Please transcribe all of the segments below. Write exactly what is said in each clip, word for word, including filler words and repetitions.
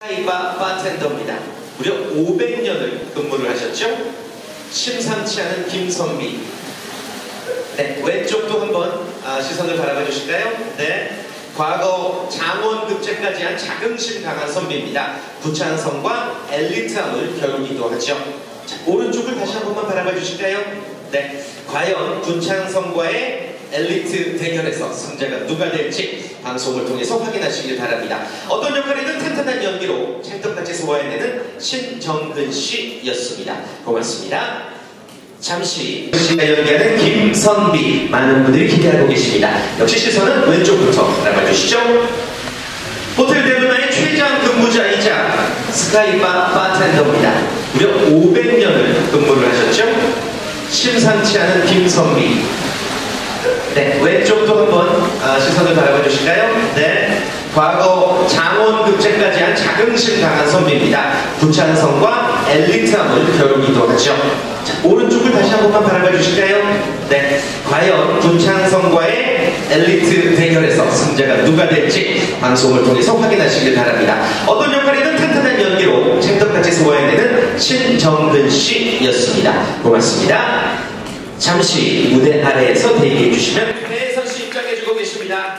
스카이바 바텐더입니다. 무려 오백 년을 근무를 하셨죠? 심상치 않은 김선미. 네, 왼쪽도 한번 아, 시선을 바라봐 주실까요? 네, 과거 장원급제까지 한 자긍심 강한 선비입니다. 부창성과 엘리트함을 겨루기도 하죠. 자, 오른쪽을 다시 한 번만 바라봐 주실까요? 네, 과연 부창성과의 엘리트 대결에서 승자가 누가 될지 방송을 통해서 확인하시길 바랍니다. 어떤 역할이든 튼튼한 연기로 찰떡같이 소화해내는 신정근 씨였습니다. 고맙습니다. 잠시 씨가 연기하는 김선비, 많은 분들이 기대하고 계십니다. 역시 시선은 왼쪽부터 바라봐 주시죠. 호텔 델루나의 최장 근무자이자 스카이바 바텐더입니다. 무려 오백 년을 근무를 하셨죠? 심상치 않은 김선비. 네, 왼쪽도 한번 아, 시선을 바라봐 주실까요? 네, 과거 장원급제까지 한 자긍심 강한 선비입니다. 부창성과 엘리트함을 겨루기도 하죠. 자, 오른쪽을 다시 한 번만 바라봐 주실까요? 네, 과연 부창성과의 엘리트 대결에서 승자가 누가 될지 방송을 통해서 확인하시길 바랍니다. 어떤 역할이든 튼튼한 연기로 찰떡같이 소화해내는 신정근 씨였습니다. 고맙습니다. 잠시 무대 아래에서 대기해 주시면 배혜선 씨 입장해주고 계십니다.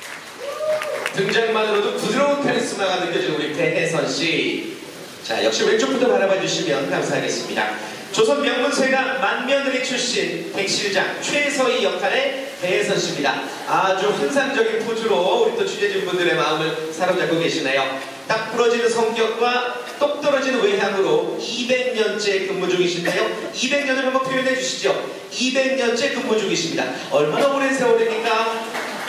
등장만으로도 부드러운 카리스마가 느껴지는 우리 배혜선 씨. 자, 역시 왼쪽부터 바라봐 주시면 감사하겠습니다. 조선 명문세가 만며느리 출신 백실장 최서희 역할의 배혜선 씨입니다. 아주 환상적인 포즈로 우리 또 취재진분들의 마음을 사로잡고 계시네요. 딱 부러지는 성격과 똑 떨어지는 외향으로 이백 년째 근무 중이신데요. 이백 년을 한번 표현해 주시죠. 이백 년째 근무 중이십니다. 얼마나 오랜 세월입니까?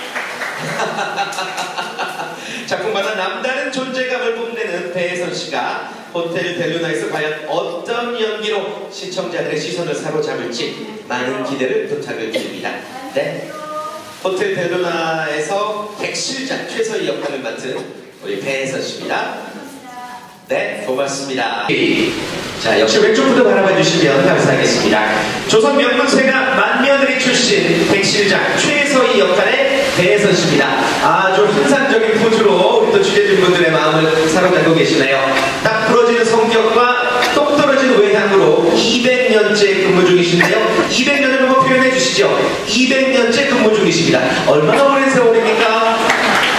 작품마다 남다른 존재감을 뽐내는 배혜선 씨가 호텔 델루나에서 과연 어떤 연기로 시청자들의 시선을 사로잡을지 많은 기대를 부탁을 드립니다. 네, 호텔 델루나에서 백실장 최서희 역할을 맡은 우리 배혜선 씨입니다. 네, 고맙습니다. 자, 역시 왼쪽부터 바라봐 주시면 감사하겠습니다. 조선 명문세가 만며느리 출신 백실장 최서희 역할의 배혜선 씨입니다. 아주 환상적인 포즈로 우리 또 취재진분들의 마음을 사로잡고 계시네요. 딱 부러지는 성격과 똑 떨어지는 외향으로 이백 년째 근무 중이신데요. 이백 년을 한번 표현해 주시죠. 이백 년째 근무 중이십니다. 얼마나 오랜 세월입니까?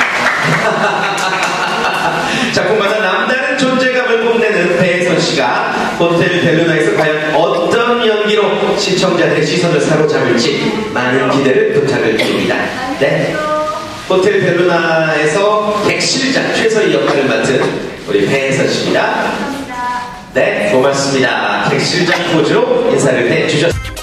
작품마다 남다른 존재감을 뽐내는 배혜선 씨가 호텔 델루나에서 과연 어떤 연기로 시청자들의 시선을 사로잡을지 많은 기대를 부탁을 드립니다. 네, 호텔 델루나에서 백실장 최서희 역할을 맡은 우리 배혜선 씨입니다. 네, 고맙습니다. 백실장 포즈로 인사를 해주셨습니다.